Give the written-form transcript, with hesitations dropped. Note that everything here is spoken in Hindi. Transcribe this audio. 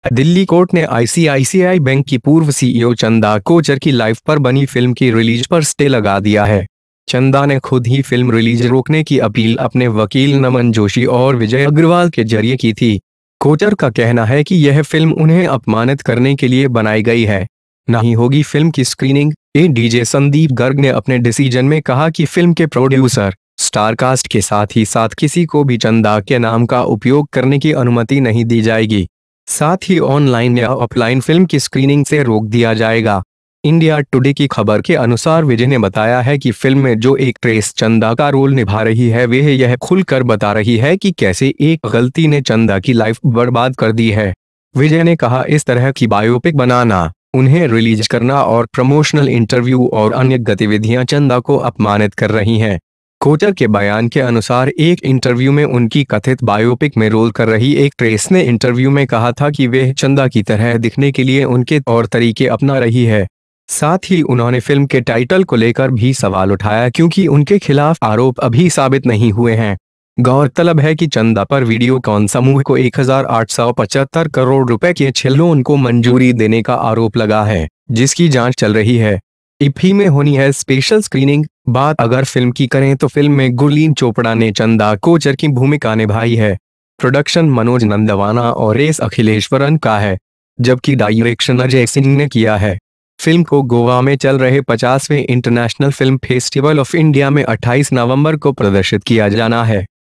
दिल्ली कोर्ट ने आईसीआईसीआई बैंक की पूर्व सीईओ चंदा कोचर की लाइफ पर बनी फिल्म की रिलीज पर स्टे लगा दिया है। चंदा ने खुद ही फिल्म रिलीज रोकने की अपील अपने वकील नमन जोशी और विजय अग्रवाल के जरिए की थी। कोचर का कहना है कि यह फिल्म उन्हें अपमानित करने के लिए बनाई गई है, नहीं होगी फिल्म की स्क्रीनिंग। एडीजे संदीप गर्ग ने अपने डिसीजन में कहा कि फिल्म के प्रोड्यूसर, स्टारकास्ट के साथ ही साथ किसी को भी चंदा के नाम का उपयोग करने की अनुमति नहीं दी जाएगी। साथ ही ऑनलाइन या ऑफलाइन फिल्म की स्क्रीनिंग से रोक दिया जाएगा। इंडिया टुडे की खबर के अनुसार विजय ने बताया है कि फिल्म में जो एक्ट्रेस चंदा का रोल निभा रही है वह यह खुलकर बता रही है कि कैसे एक गलती ने चंदा की लाइफ बर्बाद कर दी है। विजय ने कहा, इस तरह की बायोपिक बनाना, उन्हें रिलीज करना और प्रमोशनल इंटरव्यू और अन्य गतिविधियां चंदा को अपमानित कर रही हैं। कोचर के बयान के अनुसार एक इंटरव्यू में उनकी कथित बायोपिक में रोल कर रही एक्ट्रेस ने इंटरव्यू में कहा था कि वह चंदा की तरह दिखने के लिए उनके तौर तरीके अपना रही है। साथ ही उन्होंने फिल्म के टाइटल को लेकर भी सवाल उठाया क्योंकि उनके खिलाफ आरोप अभी साबित नहीं हुए हैं। गौरतलब है कि चंदा पर वीडियोकॉन समूह को 1875 करोड़ रुपए के 6 लोन को मंजूरी देने का आरोप लगा है, जिसकी जांच चल रही है। IFFI में होनी है स्पेशल स्क्रीनिंग। बात अगर फिल्म की करें तो फिल्म में गुरलीन चोपड़ा ने चंदा कोचर की भूमिका निभाई है। प्रोडक्शन मनोज नंदवाना और एस अखिलेश्वरन का है, जबकि डायरेक्शन अजय सिंह ने किया है। फिल्म को गोवा में चल रहे 50वें international film festival of India में 28 नवंबर को प्रदर्शित किया जाना है।